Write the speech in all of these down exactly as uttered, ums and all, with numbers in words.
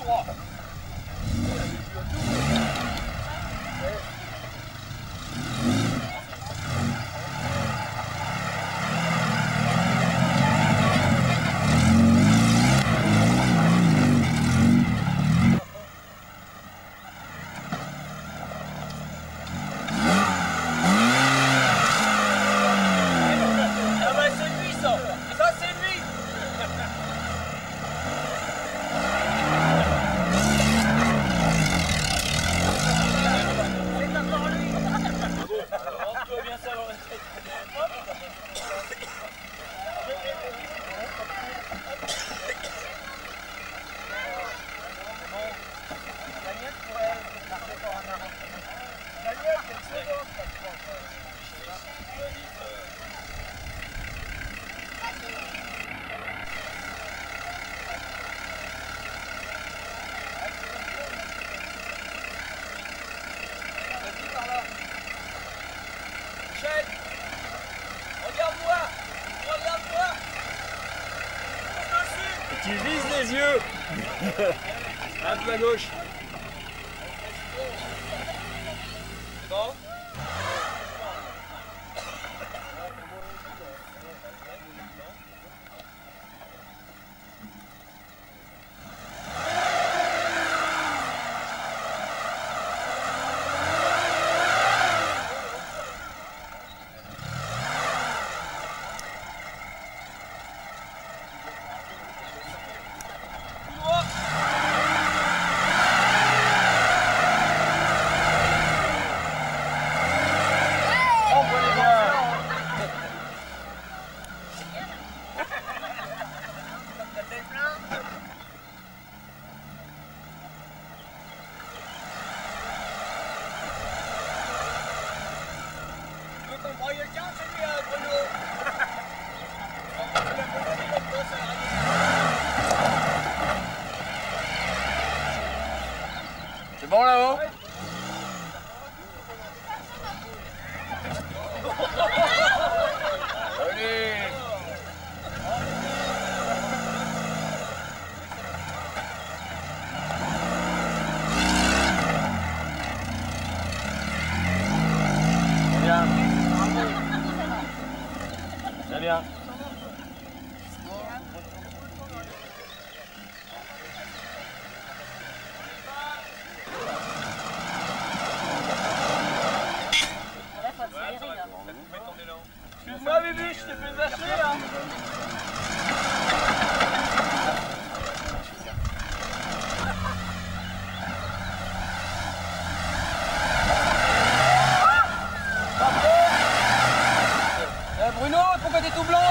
trois. Regarde-moi! Regarde-moi! Tu vises les yeux. Un peu à gauche. C'est bon? C'est bon là-haut? Allez! Bien. Très bien. Excuse-moi, Bibi, je t'ai fait vacher là. Eh Bruno, pourquoi t'es tout blanc?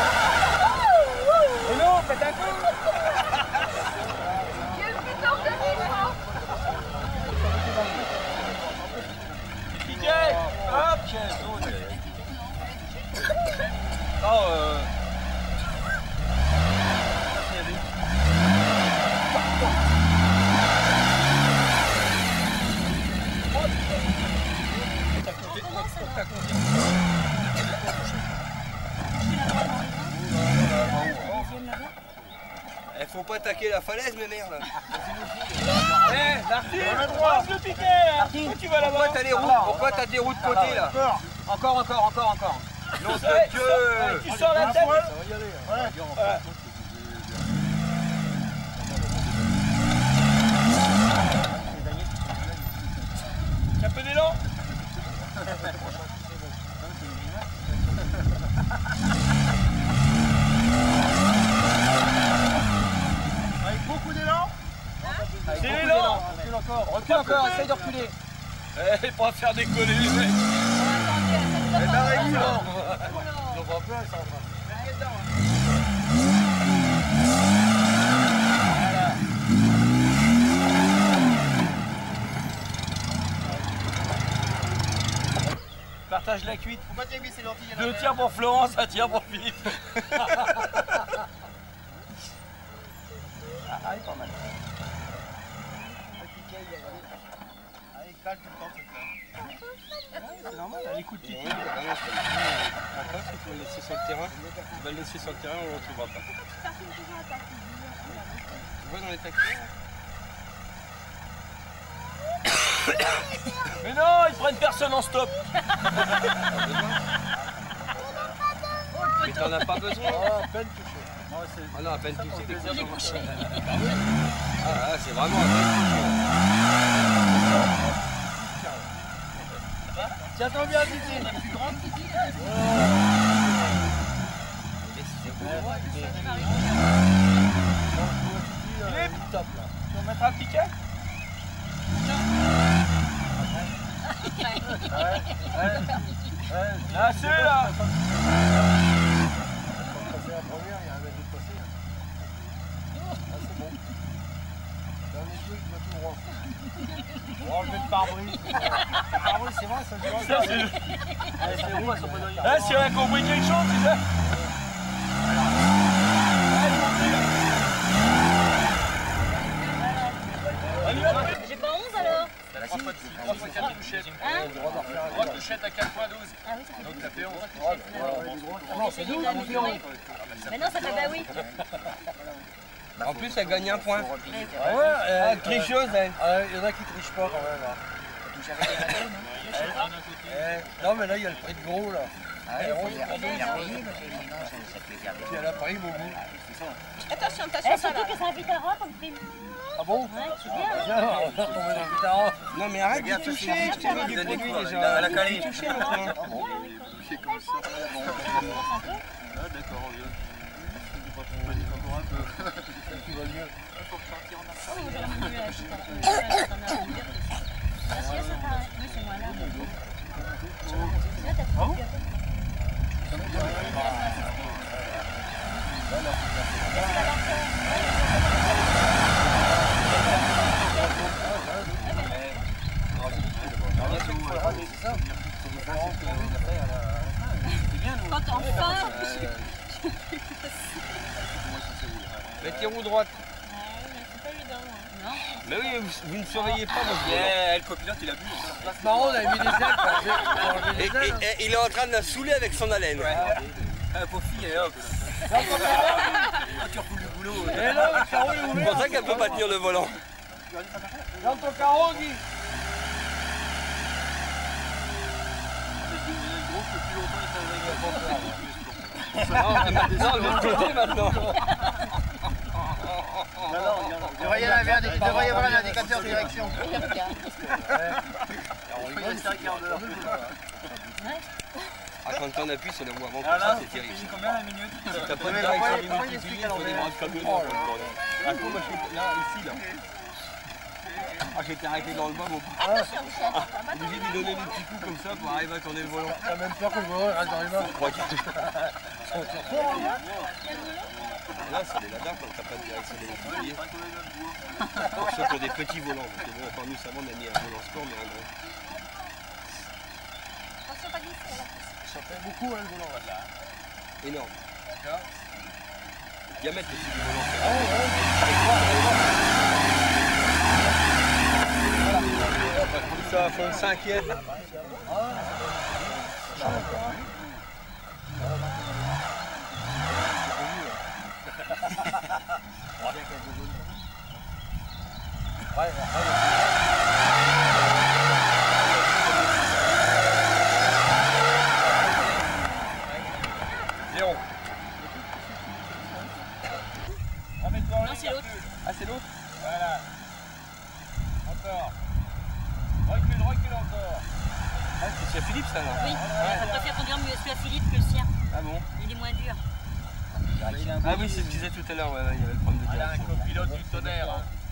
Bruno, faites un coup. Quel putain de micro! Piquet, hop. Oh, euh... Eh, faut pas attaquer la falaise, mes mères là. Eh, Martine, lance le piquet là. Pourquoi tu vas là-bas? Pourquoi t'as les roues? Pourquoi t'as des roues de côté là? Encore, encore, encore, encore. Nom de Dieu! Tu sors la tête. Un peu d'élan. Avec beaucoup d'élan. C'est l'élan. Recule encore, recule encore, essaye de reculer. Eh, pas faire décoller les mecs. Eh ben, réglé, là. Ils ont pas peur, ils sont en train. Partage la cuite. Pourquoi t'as mis ces lentilles? Deux tiers pour Florence, un tiers pour Philippe. Ah, ah, pas mal. C'est normal, elle écoute Titi. Il faut le laisser sur le terrain. On va le laisser sur le terrain, on ne le retrouvera pas. Tu vois dans les taquets? Mais non, ils prennent personne en stop. Mais t'en as pas besoin. Ah, à peine touché. Ah non, à peine touché, t'es Il est couché. Ah là, c'est vraiment à peine Tiens, t'en bien, Titi. La plus grande, Titi. Philippe, tu vas mettre un piquet? Là, c'est là. C'est la première, il y a un mètre de passer. Ah, c'est bon. Dernier jeu, il va tout droit. On va enlever le pare-brise. Le pare-brise, c'est vrai, ça se voit. Ça, c'est... Allez, c'est roues, elles sont pas dans Ah, si on a compris quelque chose, tu sais. J'ai pas onze alors. trois fois quatre touchettes. Hein? trois touchettes à quatre fois douze. Ah oui, ça fait Donc ça fait onze. Non, c'est douze, on fait onze. Mais non, ça fait bah oui. En plus, elle gagne un point. Ah ouais, Ah, tricheuse, elle. il y en a qui trichent pas quand même. Là. Eh, non, mais là, il y a le prix de gros là. Ah, il a pris, mais Puis elle a pris beaucoup. Attention, attention. Surtout que c'est un Vitara comme film. Ah bon? Ouais, c'est bien. Tiens, on va tomber dans le guitare. Non, mais arrête de toucher. Je t'ai dit du produit déjà. Elle a calé. Toucher maintenant. Ah bon? C'est comme ça. Ah, d'accord, on vient. Encore un peu. Qui va mieux. Quand enfin. Mais tes roues droite. C'est pas évident. Non. Mais oui, vous, vous ne surveillez pas votre volant. Eh, le copilote, il a vu. C'est marrant, on avait mis des ailes. pour enlever- pour enlever Et, les ailes. et- et il est en train de la saouler avec son haleine. Ah, pauvre fille, et hop. Ah, tu refoules le boulot. Eh non, le carreau est C'est ouvert. pour ça qu'elle peut pas tenir le volant. Dans ton carreau, Guy. Non, maintenant, de l'autre côté maintenant. Il devrait y avoir un indi- il devrait y avoir un indicateur de direction. Ah, quand on appuie sur la roue avant, Ah comme là, ça, c'est terrible. c'est combien la minute? Si t'as pas de Mais direction pourquoi- du pourquoi il multiplié, explique à il faut des l'envers? bras de camionneur pour le bordel. Ah, moi, je suis là, ici, là. Ah, j'étais arrêté dans le bas, mon pote. Obligé de lui donner des petits coups comme ça pour arriver à tourner le volant. T'as même peur que le volant reste dans les mains. Je crois qu'il Là, c'est des ladars quand t'as pas de direction des multipliés. Pour ceux qui ont des petits volants. Parce que bon, enfin, nous, ça va, on a mis un volant sport, mais en gros. Attention, pas glisser. Ça fait beaucoup, hein, le volant. Là. Énorme. Diamètre aussi du volant. Ça fait une cinquième. Zéro. Non, c'est l'autre. Ah, c'est l'autre? Voilà. Encore. Recule, recule encore. Ah, c'est chez Philippe, ça, là? Oui, je préfère conduire mieux celui à Philippe que le sien. Ah bon? Il est moins dur. Ah oui, c'est ce que je disais tout à l'heure, ouais, ouais, il y avait le problème de Elle a un direction. copilote du tonnerre. Hein.